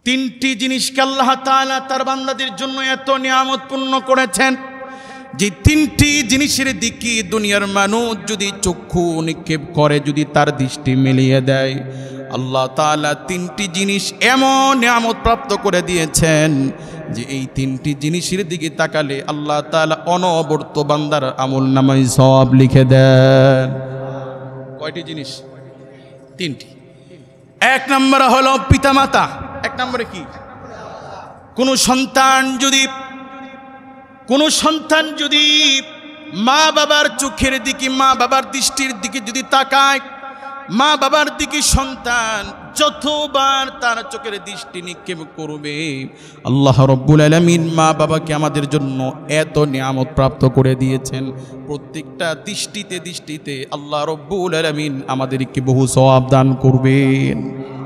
তিনটি জিনিসকে আল্লাহ তাআলা তার বান্দাদের জন্য এত নিয়ামতপূর্ণ করেছেন যে তিনটি জিনিসের দিকে দুনিয়ার মানুষ যদি চক্ষু নিক্ষেপ করে, যদি তার দৃষ্টি মিলিয়ে দেয়, আল্লাহ তাআলা তিনটি জিনিস এমন নিয়ামত প্রাপ্ত করে দিয়েছেন যে এই তিনটি জিনিসের দিকে তাকালে আল্লাহ তাআলা অনবরত বান্দার আমলনামায় সওয়াব লিখে দেন। কয়টি জিনিস? তিনটি। এক নম্বর হলো পিতামাতা। এক নম্বরে কি? কোন সন্তান যদি মা বাবার চোখের দিকে, মা বাবার দৃষ্টির দিকে যদি তাকায়, মা বাবার দিকে সন্তান যতবার তার চোখের দৃষ্টি নিক্ষেপ করবে, আল্লাহ রব্বুল আলামিন মা বাবাকে আমাদের জন্য এত নিয়ামত প্রাপ্ত করে দিয়েছেন, প্রত্যেকটা দৃষ্টিতে আল্লাহ রব্বুল আলামিন আমাদেরকে বহু সওয়াব দান করবেন।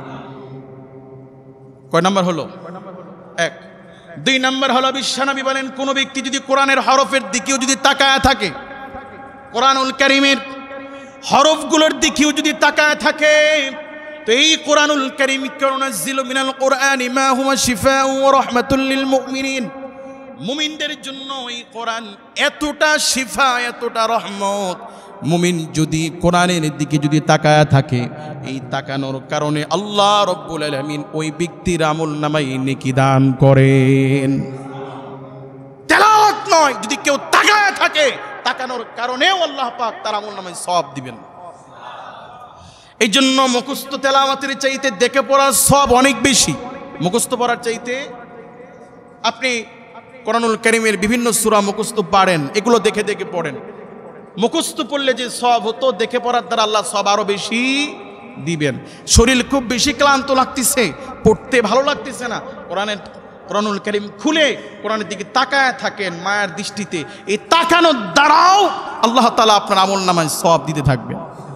কয় নাম্বার হলো? এক। দুই নাম্বার হলো বিশ্বনবী বলেন, কোন ব্যক্তি যদি কোরআনের হরফের দিকেও যদি তাকায় থাকে, কোরআনুল কারীমের হরফগুলোর দিকেও যদি তাকায় থাকে, তো এই কোরআনুল কারীম কানুনাজ্জিলু মিনাল কোরআনি মা হুয়া শিফাউ ওয়া রাহমাতুল লিল মুমিনিন, মুমিনদের জন্য এই কোরআন এতটা শিফা, এতটা রহমত। মুমিন যদি কোরআনের দিকে যদি তাকায় থাকে, এই তাকানোর কারণে আল্লাহ রব্বুল আলামিন ওই ব্যক্তির আমলনামায় নেকি দান করেন। তেলাওয়াত নয়, যদি কেউ তাকায় থাকে, তাকানোর কারণেও আল্লাহ পাক তার আমলনামায় সওয়াব দিবেন। এই জন্য মুখস্থ তেলাওয়াতের চাইতে দেখে পড়ার সওয়াব অনেক বেশি। মুখস্থ পড়ার চাইতে আপনি কোরআনুল কারীমের বিভিন্ন সূরা মুখস্থ পারেন, এগুলো দেখে দেখে পড়েন। মুখস্থ পড়লে যে সওয়াব হতো, দেখে পড়ার দ্বারা আল্লাহ সওয়াব আরো বেশি দিবেন। শরীর খুব বেশি ক্লান্ত লাগতেছে, পড়তে ভালো লাগতেছে না, কোরআনুল কারীম খুলে কোরআনের দিকে তাকায় থাকেন মায়ের দৃষ্টিতে, এই তাকানোর দ্বারাও আল্লাহ তাআলা আপনার আমলনামায় সওয়াব দিতে থাকবেন।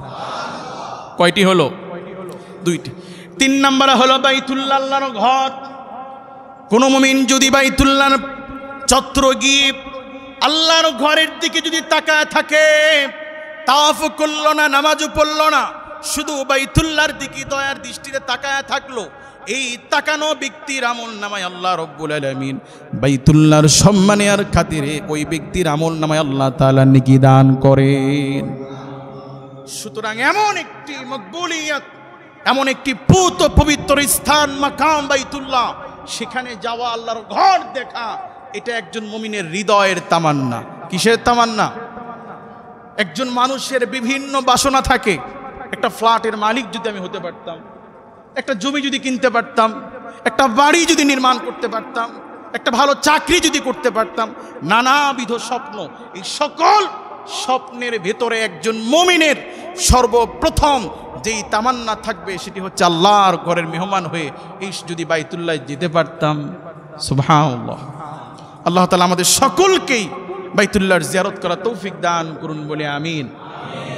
কয়টি হলো? দুইটি। তিন নম্বরে হলো বাইতুল্লাহ, আল্লাহর ঘর। কোন মুমিন যদি বাইতুল্লাহর চত্বর গিয়ে আল্লাহর ঘরের দিকে যদি তাকায় থাকে, তাওয়াফ করলো না, নামাজও পড়লো না, শুধু বাইতুল্লাহর দিকে দয়ার দৃষ্টিতে তাকায় থাকলো, এই তাকানো ব্যক্তির আমলনামায় আল্লাহ রব্বুল আলামিন বাইতুল্লাহর সম্মানে আর খাতিরে ওই ব্যক্তির আমলনামায় আল্লাহ তাআলা নেকি দান করেন। সুতরাং এমন একটি মকবুলিয়ত, এমন একটি পুত পবিত্র স্থান মাকাম বাইতুল্লাহ, সেখানে যাওয়া, আল্লাহর ঘর দেখা, এটা একজন মুমিনের হৃদয়ের তামান্না। কিসের তামান্না? একজন মানুষের বিভিন্ন বাসনা থাকে। একটা ফ্ল্যাটের মালিক যদি আমি হতে পারতাম, একটা জমি যদি কিনতে পারতাম, একটা বাড়ি যদি নির্মাণ করতে পারতাম, একটা ভালো চাকরি যদি করতে পারতাম, নানাবিধ স্বপ্ন। এই সকল স্বপ্নের ভেতরে একজন মুমিনের সর্বপ্রথম যেই তামান্না থাকবে সেটি হচ্ছে আল্লাহর ঘরের মেহমান হয়ে এই যদি বাইতুল্লাহ যেতে পারতাম। সুবহানাল্লাহ। আল্লাহ তাআলা আমাদের সকলকেই বাইতুল্লাহর জিয়ারত করার তৌফিক দান করুন বলে আমিন।